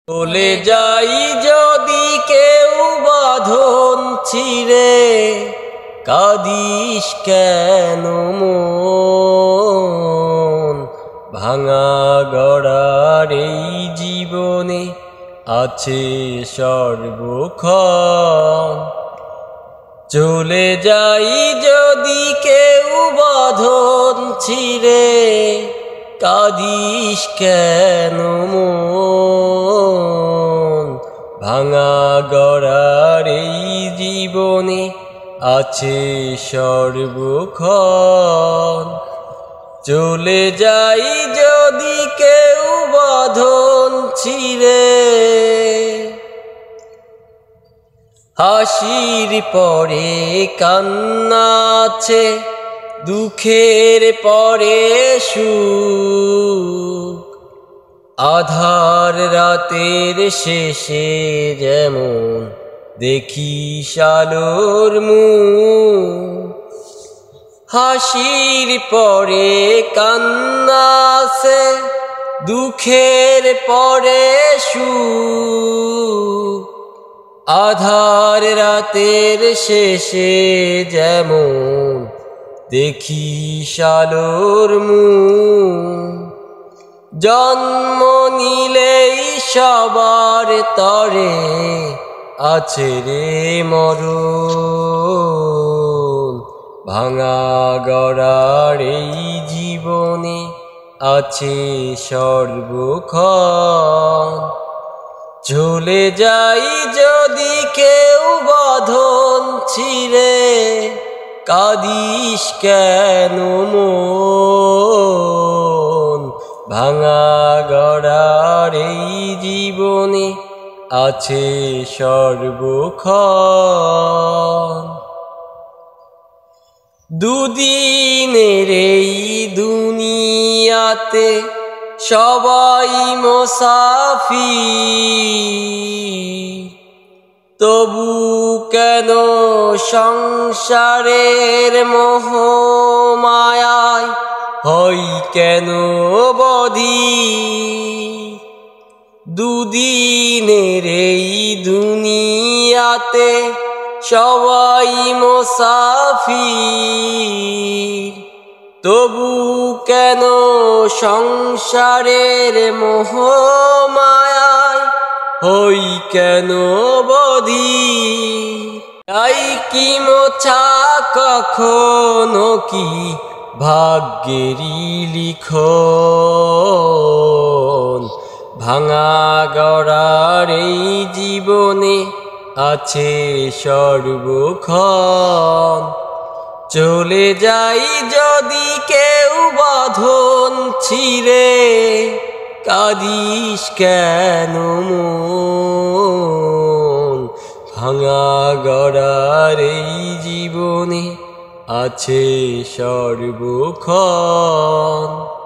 চলে যাই যদি কেউ বাঁধন ছিঁড়ে, কাঁদিস কেন মন? ভাঙা গড়ার এই জীবনে আছে সর্বক্ষণ। চলে যাই যদি কেউ বাঁধন ছিঁড়ে, কাঁদিস কেন মন? ভাঙা গড়ার এই জীবনে আছে সর্বক্ষণ। চলে যাই যদি কেউ বাঁধন ছিঁড়ে, হাসির পরে কান্না আছে, দুঃখের পরে সুখ। আধার রাতের শেষে যেমন দেখিস আলোর মুখ। হাসির পরে কান্না আছে, দুঃখের পরে সুখ। আধার রাতের শেষে যেমন দেখিস আলোর মুখ। জন্ম নিলেই সবার তরে আছে রে মরণ। ভাঙা গড়ার এই জীবনে আছে সর্বক্ষণ। চলে যাই যদি কেউ বাঁধন ছিঁড়ে, কাঁদিস কেন মন? ভাঙা গড়ার এই জীবনে আছে সর্বক্ষণ। দুদিনের এই দুনিয়াতে সবাই মুসাফির, তবু কেন সংসারের মোহ মায়ায় হই কেন বধীর? দুদিনের এই দুনিয়াতে সবাই মুসাফির, তবু কেন সংসারের মোহ মায়ায় হই কেন বধীর? তাই কি মোছা কখনো কি ভাগ্যেরই লিখন? ভাঙা গড়ার এই জীবনে আছে সর্বক্ষণ। চলে যাই যদি কেউ বাঁধন ছিঁড়ে, কাঁদিস কেন মন? ভাঙা গড়ার এই জীবনে আছে সর্বক্ষণ।